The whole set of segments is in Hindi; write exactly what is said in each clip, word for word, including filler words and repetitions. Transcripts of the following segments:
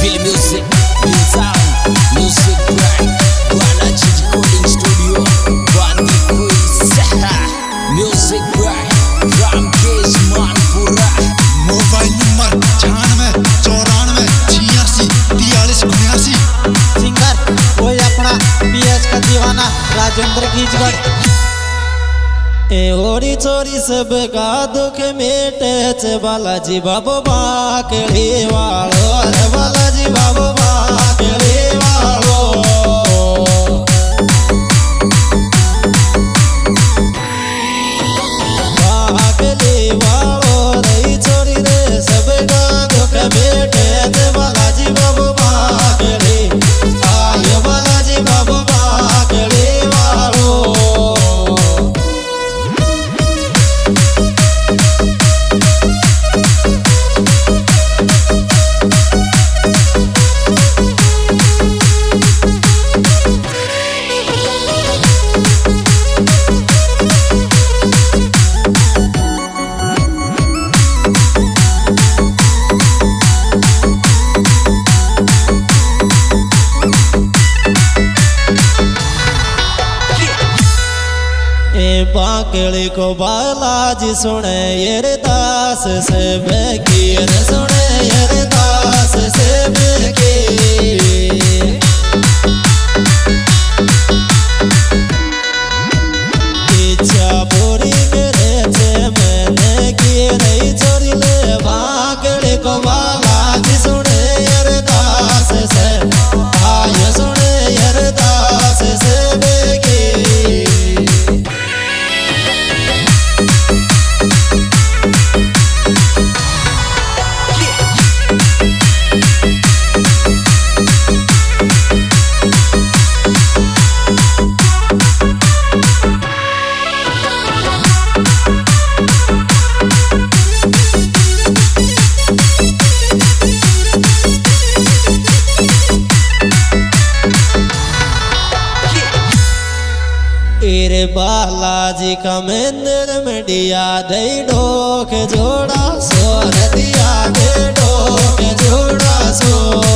Feel music, feel sound, music right. Balaji Recording Studio, Bandi Quiz. Music right, Ramkesh Manpura. Mobile number छियानवे चौरानवे छियासी तियालीस उन्यासी। सिंगर कोई अपना पीएस का दीवाना राजेंद्र गीजगढ़। ए ओरी चोरी सब का दुख मेटे चे बालाजी बाबू बाकड़ी वालो रे बालाजी बाबू बाकड़ी वालो। बाकड़ी वालो रे चोरी रे सब का दुख मेटे चे बालाजी बाबू बाकड़ी आयो बालाजी बाबू बाकड़ी वालो। बाकड़ी को बालाजी सुने ये दास से बेकीर सुने ये दास से बेकीर। इच्छा पूरी करे थे मैंने की रही चोरी ले बाकड़ी को बालाजी सुने ये दास से आय सुने ये दास से बेकीर। तेरे बालाजी का मंदिर में दिया दे डोक जोड़ा सोर दिया दे डोक जोड़ा सो।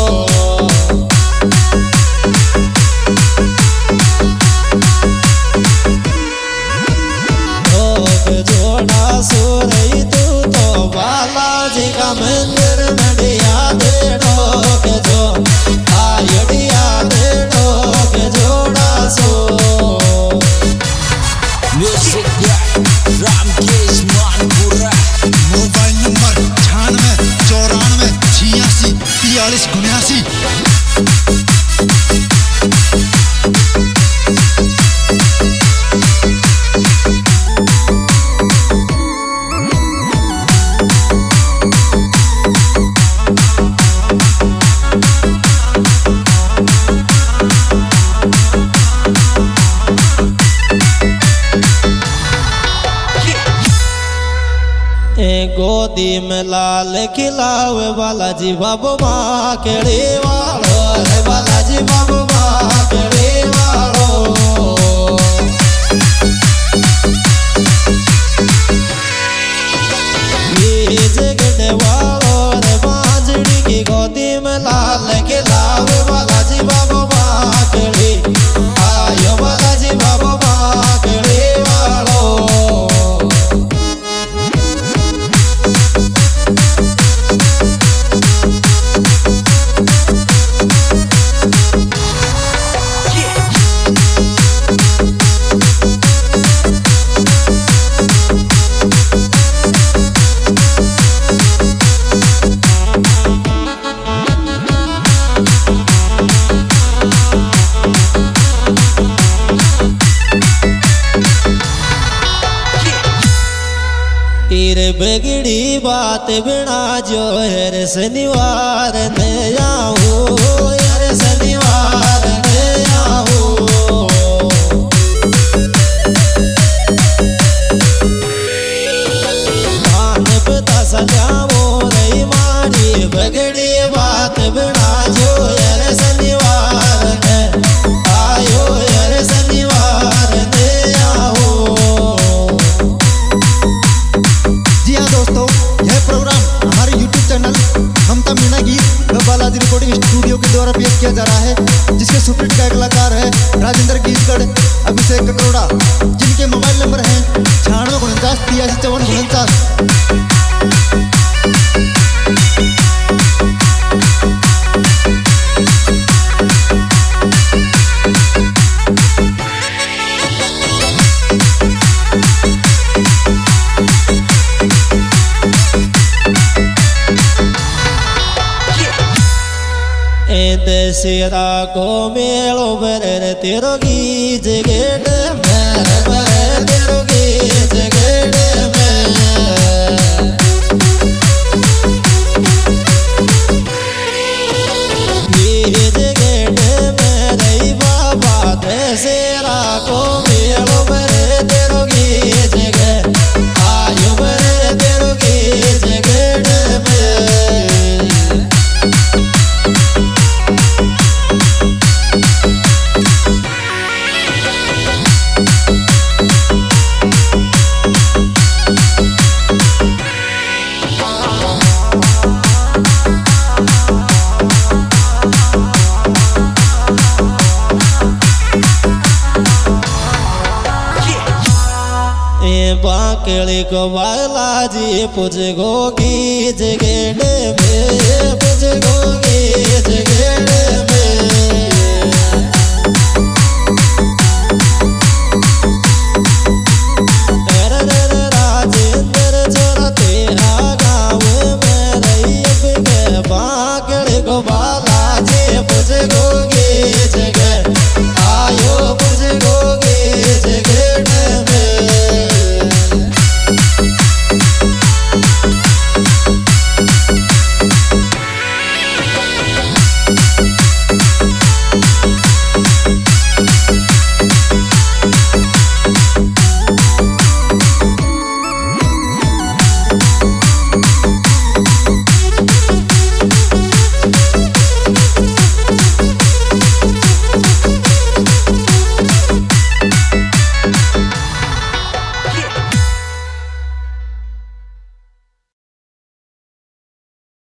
डोक जोड़ा सो रही तू तो बालाजी का मंदिर में दिया दे डोक जो आयो दिया दे डोक जोड़ा सो। Music right, Ramkesh Manpura. Mobile number छियानवे चौरानवे छियासी तियालीस उन्यासी। गोदी में लाल खिलावे बालाजी बाबू बाकड़ी वालो रे बालाजी बाबू बाकड़ी वालो। बीज गड्ढे वालो रे बांझड़ी की गोदी में लाल खिलावे बालाजी बाबू बाकड़ी आयो बालाजी बाबू बाकड़ी वालो। तेरे बिगड़ी बात बिना जो हर शनिवार ने आऊं हर शनिवार ने आऊं। कान पता सजाओ रही मारी बिगड़ी बात बिना जो हर शनिवार ने आयो हर शनिवार ने आऊं। जी हाँ दोस्तों, यह प्रोग्राम हमारे यूट्यूब चैनल ममता मीना गीत बालाजी रिकॉर्डिंग द्वारा पेश किया जा रहा है, जिसके सुपरहिट का कलाकार है राजेंद्र गीजगढ़, अभिषेक कटोरा, जिनके मोबाइल नंबर हैं छियानवे उनचास तिरासी चौवन उनचास। दशहरा को मेलो भरे तेरो गीज गेट मेरे भरे तेरो गीज गेट गीज गेट मेरे बाबा दशहरा को मेलो भरे तेरो गीज गेट आयो भरे तेरो गीज गेट बाकेली को बालाजी पुज गो गीज गेट